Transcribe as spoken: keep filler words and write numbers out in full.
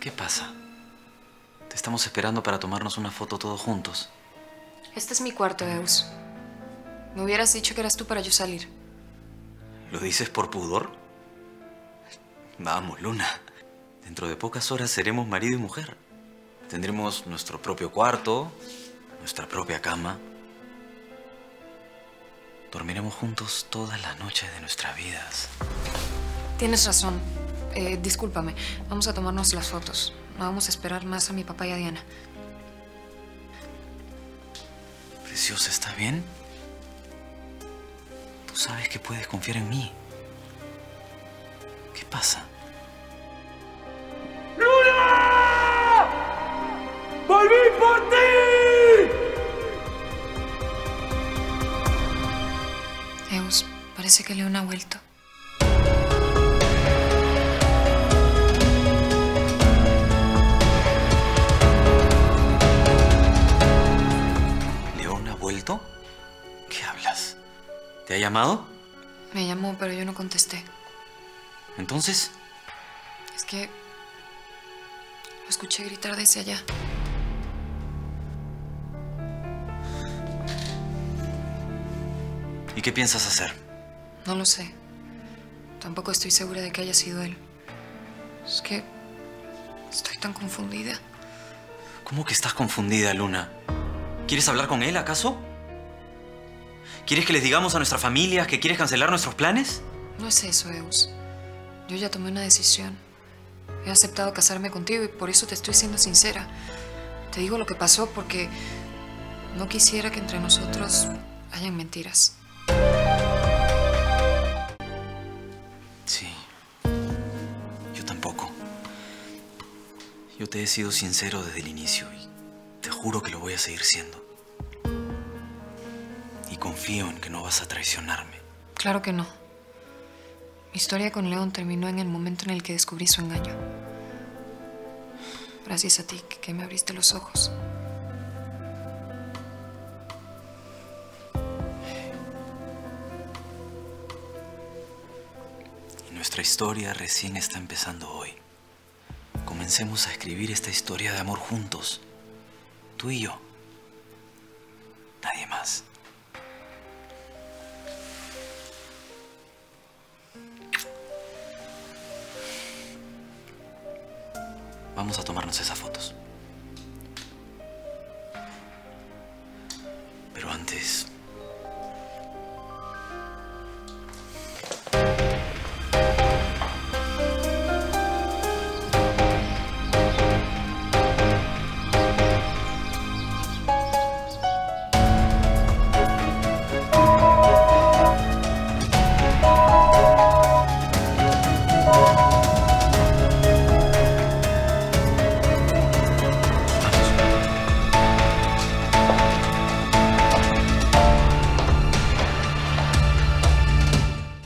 ¿Qué pasa? Te estamos esperando para tomarnos una foto todos juntos. Este es mi cuarto, Eus. Me hubieras dicho que eras tú para yo salir. ¿Lo dices por pudor? Vamos, Luna. Dentro de pocas horas seremos marido y mujer. Tendremos nuestro propio cuarto, nuestra propia cama. Dormiremos juntos todas las noches de nuestras vidas. Tienes razón. Eh, discúlpame. Vamos a tomarnos las fotos. No vamos a esperar más a mi papá y a Diana. Preciosa, ¿está bien? Tú sabes que puedes confiar en mí. ¿Qué pasa? ¡Luna! ¡Volví por ti! Eus, parece que León ha vuelto. ¿León ha vuelto? ¿Qué hablas? ¿Te ha llamado? Me llamó, pero yo no contesté. ¿Entonces? Es que lo escuché gritar desde allá. ¿Y qué piensas hacer? No lo sé. Tampoco estoy segura de que haya sido él. Es que estoy tan confundida. ¿Cómo que estás confundida, Luna? ¿Quieres hablar con él, acaso? ¿Quieres que les digamos a nuestra familia que quieres cancelar nuestros planes? No es eso, Eus. Yo ya tomé una decisión. He aceptado casarme contigo y por eso te estoy siendo sincera. Te digo lo que pasó porque no quisiera que entre nosotros hayan mentiras. Sí. Yo tampoco. Yo te he sido sincero desde el inicio y te juro que lo voy a seguir siendo. Y confío en que no vas a traicionarme. Claro que no. Mi historia con León terminó en el momento en el que descubrí su engaño. Gracias a ti, que me abriste los ojos. Y nuestra historia recién está empezando hoy. Comencemos a escribir esta historia de amor juntos. Tú y yo. Nadie más. Vamos a tomarnos esas fotos.